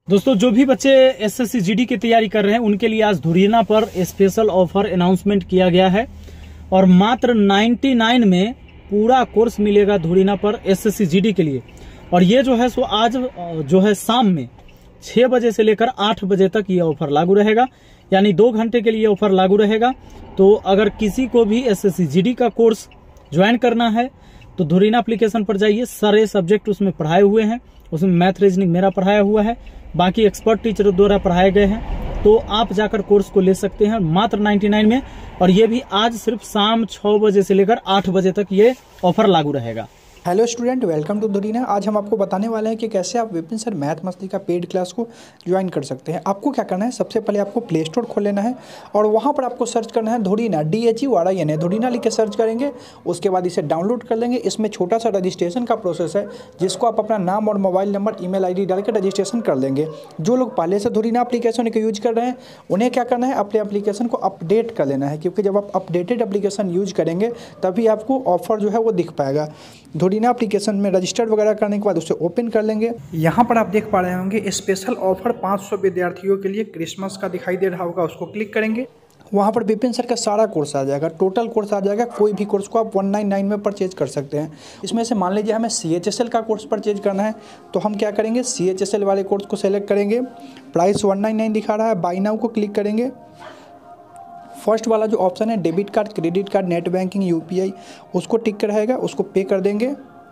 दोस्तों जो भी बच्चे एसएससी जीडी की तैयारी कर रहे हैं उनके लिए आज धुरियना पर स्पेशल ऑफर अनाउंसमेंट किया गया है और मात्र 99 में पूरा कोर्स मिलेगा धुरियना पर एसएससी जीडी के लिए। और ये जो है सो आज जो है शाम में 6 बजे से लेकर 8 बजे तक ये ऑफर लागू रहेगा, यानी 2 घंटे के लिए ऑफर लागू रहेगा। तो अगर किसी को भी एसएससी जीडी का कोर्स ज्वाइन करना है तो धुरियना एप्लीकेशन पर जाइए। सारे सब्जेक्ट उसमें पढ़ाए हुए हैं, उसमें मैथ रीजनिंग मेरा पढ़ाया हुआ है, बाकी एक्सपर्ट टीचर द्वारा पढ़ाए गए हैं। तो आप जाकर कोर्स को ले सकते हैं मात्र 99 में। और ये भी आज सिर्फ शाम 6 बजे से लेकर 8 बजे तक ये ऑफर लागू रहेगा। हेलो स्टूडेंट, वेलकम टू धुरियना। आज हम आपको बताने वाले हैं कि कैसे आप विपिन सर मैथ मस्ती का पेड क्लास को ज्वाइन कर सकते हैं। आपको क्या करना है, सबसे पहले आपको प्ले स्टोर खोल लेना है और वहाँ पर आपको सर्च करना है धुरियना, DHURINA, धुरियना लिख के सर्च करेंगे। उसके बाद इसे डाउनलोड कर लेंगे। इसमें छोटा सा रजिस्ट्रेशन का प्रोसेस है जिसको आप अपना नाम और मोबाइल नंबर, ईमेल ID डाल के रजिस्ट्रेशन कर लेंगे। जो लोग पहले से धुरियना एप्लीकेशन को यूज कर रहे हैं उन्हें क्या करना है, अपने एप्लीकेशन को अपडेट कर लेना है, क्योंकि जब आप अपडेटेड एप्लीकेशन यूज करेंगे तभी आपको ऑफर जो है वो दिख पाएगा। धुरियना एप्लीकेशन में रजिस्टर्ड वगैरह करने के बाद उसे ओपन कर लेंगे। यहाँ पर आप देख पा रहे होंगे स्पेशल ऑफर 500 विद्यार्थियों के लिए क्रिसमस का दिखाई दे रहा होगा, उसको क्लिक करेंगे। वहाँ पर विपिन सर का सारा कोर्स आ जाएगा, टोटल कोर्स आ जाएगा। कोई भी कोर्स को आप 199 में परचेज कर सकते हैं। इसमें से मान लीजिए हमें CHSL का कोर्स परचेज करना है तो हम क्या करेंगे, CHSL वाले कोर्स को सेलेक्ट करेंगे। प्राइस 199 दिखा रहा है, बाय नाउ को क्लिक करेंगे। फर्स्ट वाला जो ऑप्शन है debit card, credit card, net banking, UPI, उसको टिक रहेगा, उसको पे कर देंगे।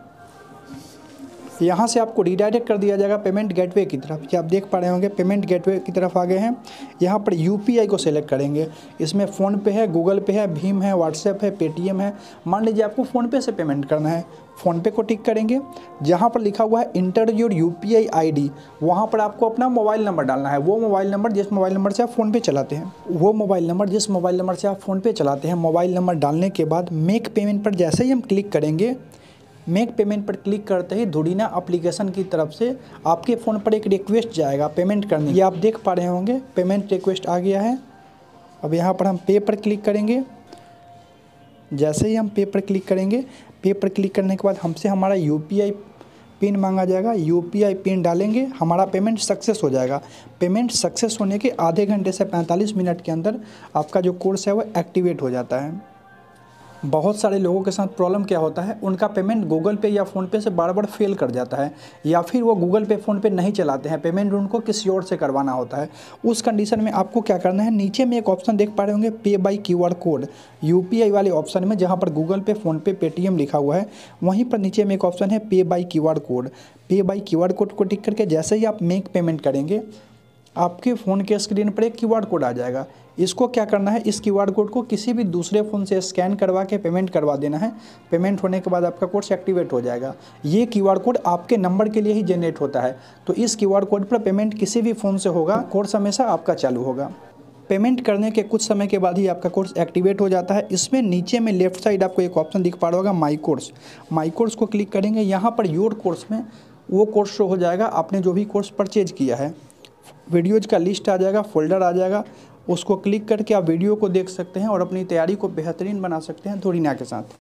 यहाँ से आपको रिडायरेक्ट कर दिया जाएगा पेमेंट गेटवे की तरफ। ये आप देख पा रहे होंगे पेमेंट गेटवे की तरफ आ गए हैं। यहाँ पर UPI को सेलेक्ट करेंगे। इसमें फ़ोनपे है, गूगल पे है, भीम है, व्हाट्सएप है, पेटीएम है। मान लीजिए आपको फ़ोनपे से पेमेंट करना है, फ़ोनपे को टिक करेंगे। जहाँ पर लिखा हुआ है इंटर योर UPI ID, वहाँ पर आपको अपना मोबाइल नंबर डालना है। वो मोबाइल नंबर जिस मोबाइल नंबर से आप फ़ोनपे चलाते हैं, मोबाइल नंबर डालने के बाद मेक पेमेंट पर जैसे ही हम क्लिक करेंगे, मेक पेमेंट पर क्लिक करते ही धुरियना एप्लीकेशन की तरफ से आपके फ़ोन पर एक रिक्वेस्ट जाएगा पेमेंट करने। ये आप देख पा रहे होंगे पेमेंट रिक्वेस्ट आ गया है। अब यहाँ पर हम पे पर क्लिक करेंगे। जैसे ही हम पे पर क्लिक करेंगे, पे पर क्लिक करने के बाद हमसे हमारा UPI पिन मांगा जाएगा। UPI पिन डालेंगे, हमारा पेमेंट सक्सेस हो जाएगा। पेमेंट सक्सेस होने के आधे घंटे से 45 मिनट के अंदर आपका जो कोर्स है वो एक्टिवेट हो जाता है। बहुत सारे लोगों के साथ प्रॉब्लम क्या होता है, उनका पेमेंट गूगल पे या फ़ोनपे से बार बार फेल कर जाता है, या फिर वो गूगल पे फ़ोनपे नहीं चलाते हैं, पेमेंट उनको किसी और से करवाना होता है। उस कंडीशन में आपको क्या करना है, नीचे में एक ऑप्शन देख पा रहे होंगे pay by QR code, UPI वाले ऑप्शन में जहाँ पर गूगल पे, फ़ोनपे, पेटीएम लिखा हुआ है, वहीं पर नीचे में एक ऑप्शन है pay by QR code. Pay by QR code को टिक करके जैसे ही आप मेक पेमेंट करेंगे, आपके फ़ोन के स्क्रीन पर एक QR कोड आ जाएगा। इसको क्या करना है, इस QR कोड को किसी भी दूसरे फ़ोन से स्कैन करवा के पेमेंट करवा देना है। पेमेंट होने के बाद आपका कोर्स एक्टिवेट हो जाएगा। ये QR कोड आपके नंबर के लिए ही जनरेट होता है, तो इस QR कोड पर पेमेंट किसी भी फ़ोन से होगा, कोर्स हमेशा आपका चालू होगा। पेमेंट करने के कुछ समय के बाद ही आपका कोर्स एक्टिवेट हो जाता है। इसमें नीचे में लेफ्ट साइड आपको एक ऑप्शन दिख पा रहा होगा माई कोर्स। माई कोर्स को क्लिक करेंगे। यहाँ पर योर कोर्स में वो कोर्स शो हो जाएगा आपने जो भी कोर्स परचेज किया है। वीडियोज़ का लिस्ट आ जाएगा, फोल्डर आ जाएगा, उसको क्लिक करके आप वीडियो को देख सकते हैं और अपनी तैयारी को बेहतरीन बना सकते हैं धुरियना के साथ।